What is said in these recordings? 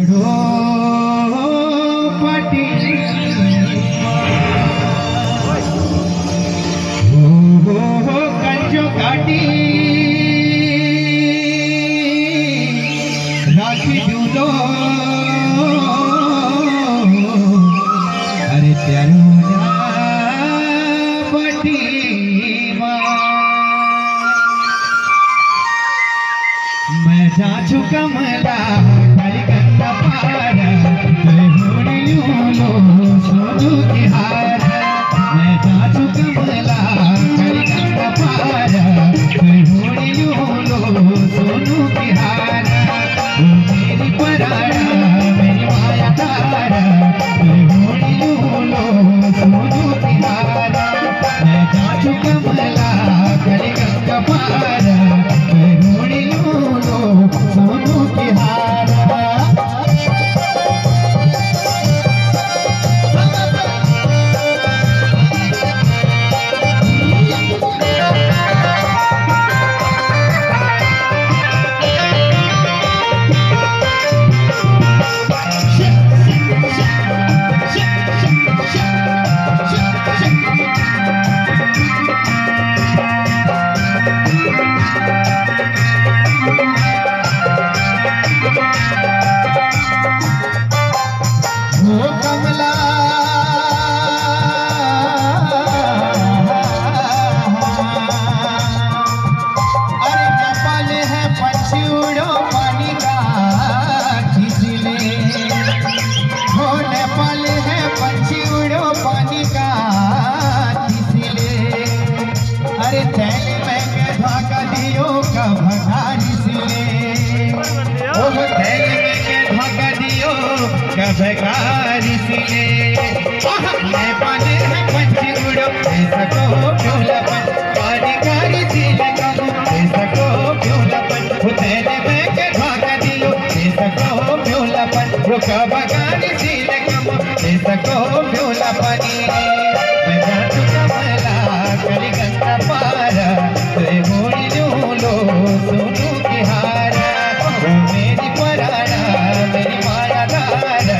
घोड़ो पटी हो कंजो काटी राखी दूलो अरे त्यारू पटी मैं जाचू कमला खाली गंगा पार लो सोनू की हार मैं जाचू कमला खाली गंगा पार लो सोनू की हार मेरी पराड़ा मेरी माया तारा लो सोनू की हार मैं जाचू कमला खाली गंगा पार सोनू की हार भगारी सिले मैं पाने है पंछी उड़ो ऐसा को भोलापन पानी सिले कम ऐसा को भोलापन उतने में के भागा दियो ऐसा को भोलापन रुका भगारी सिले कम ऐसा को भोलापनी मैं जाचू कमला कली गंगा पारा तुझे मोड़ी लो सोनू की हारा मेरी पराड़ा मेरी माया दारा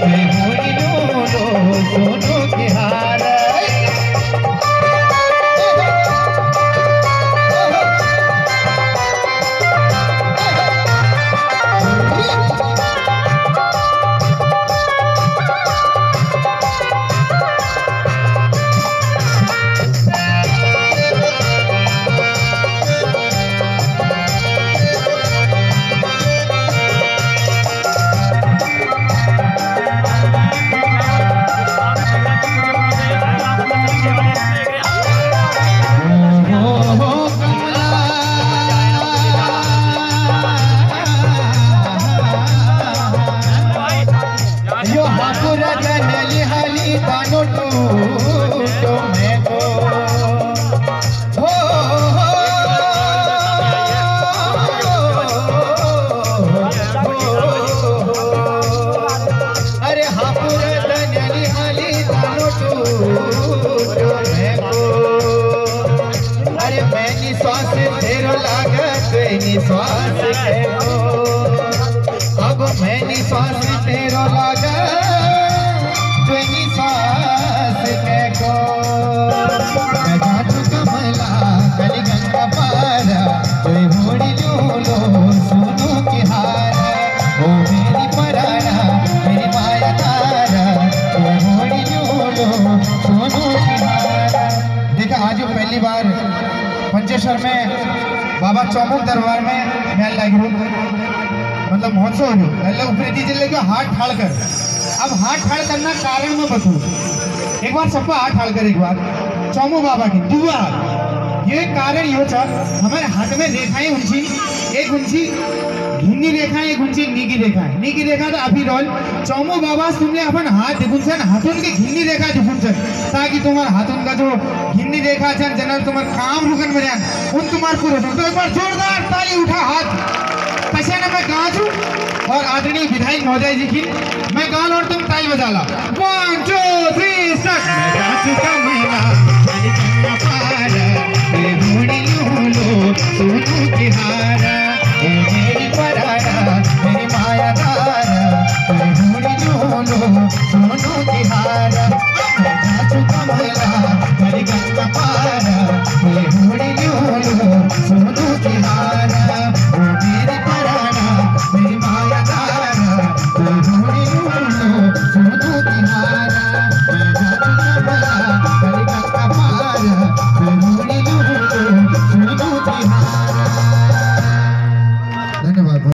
सोनू की हार श्वास तेरो लागत श्वास अब मैंने श्वास तेरो लागत श्वास को मैं जाचू कमला कली गंगा पारा तुझे मोड़ी लो सोनू की हार ओ मेरी पराड़ा मेरी माया तारा तुझे मोड़ी लो सोनू की हार। देखा आज पहली बार पंचेश्वर में बाबा चौमुख दरबार में मेल लगी मतलब महोत्सव हो ऊपरी दीजिए लेके हाथ ठाड़ कर। अब हाथ ठाड़ करना कारण में बतू एक बार सबको हाथ ठाड़ कर एक बार चौमू बाबा की दुआ ये कारण यो छ हमारे हाथ में रेखाएं उंची एक उंची घिन्नी रेखा एक उंची नीकी रेखा तो अभी रोल चौमू बाबा तुमने अपन हाथ दिखुन हाथों की घिन्नी रेखा दिखुन ताकि तुम्हारे हाथों का जो घिन्नी रेखा जनरल तुम्हारे काम रुकन में उन तुम्हारे पूरे तो एक बार जोरदार ताली उठा हाथ पहचाना मैं गाजू और आदरणीय विधायक महोदय जी की मैं गान और तुम ताली बजा ला 1 2 3 स्टार्ट। सोनू की हारा मेरी पराड़ा मेरी माया दारा गंगा पार